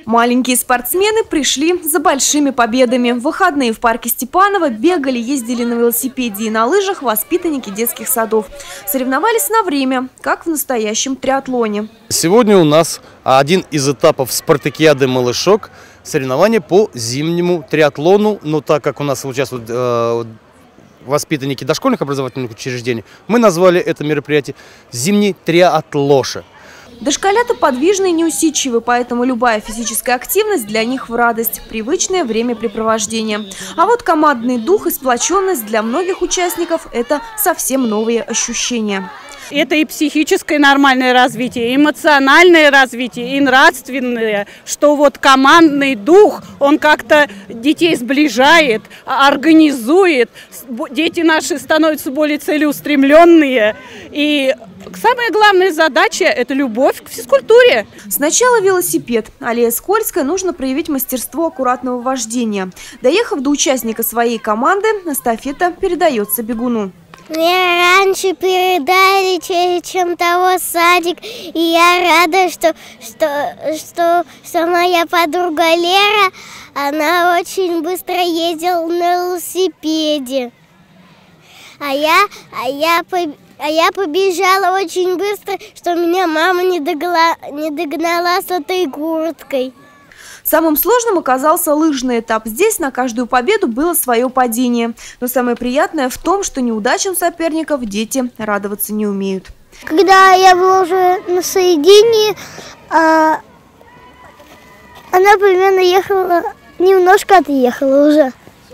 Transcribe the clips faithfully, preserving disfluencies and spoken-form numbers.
Маленькие спортсмены пришли за большими победами. В выходные в парке Степанова бегали, ездили на велосипеде и на лыжах воспитанники детских садов. Соревновались на время, как в настоящем триатлоне. Сегодня у нас один из этапов спартакиады «Малышок» – соревнования по зимнему триатлону. Но так как у нас участвуют э, воспитанники дошкольных образовательных учреждений, мы назвали это мероприятие «Зимний триатлоша». Дошколята подвижны и неусидчивы, поэтому любая физическая активность для них в радость, привычное времяпрепровождение. А вот командный дух и сплоченность для многих участников – это совсем новые ощущения. Это и психическое нормальное развитие, и эмоциональное развитие, и нравственное, что вот командный дух, он как-то детей сближает, организует, дети наши становятся более целеустремленные. И самая главная задача – это любовь к физкультуре. Сначала велосипед. Аллея скользкая, нужно проявить мастерство аккуратного вождения. Доехав до участника своей команды, эстафета передается бегуну. Мне раньше передали, чем того садик, и я рада, что, что, что, что моя подруга Лера, она очень быстро ездила на велосипеде. А я, а я, а я побежала очень быстро, что меня мама не догнала, не догнала с этой курткой. Самым сложным оказался лыжный этап. Здесь на каждую победу было свое падение. Но самое приятное в том, что неудачам соперников дети радоваться не умеют. Когда я была уже на соединении, а, она примерно ехала, немножко отъехала уже.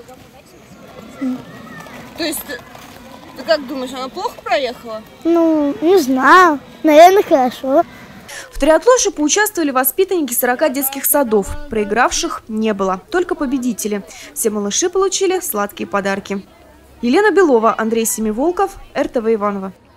То есть, ты как думаешь, она плохо проехала? Ну, не знаю, наверное, хорошо. В триатлоше поучаствовали воспитанники сорока детских садов. Проигравших не было, только победители. Все малыши получили сладкие подарки. Елена Белова, Андрей Семиволков, эр тэ вэ Иваново.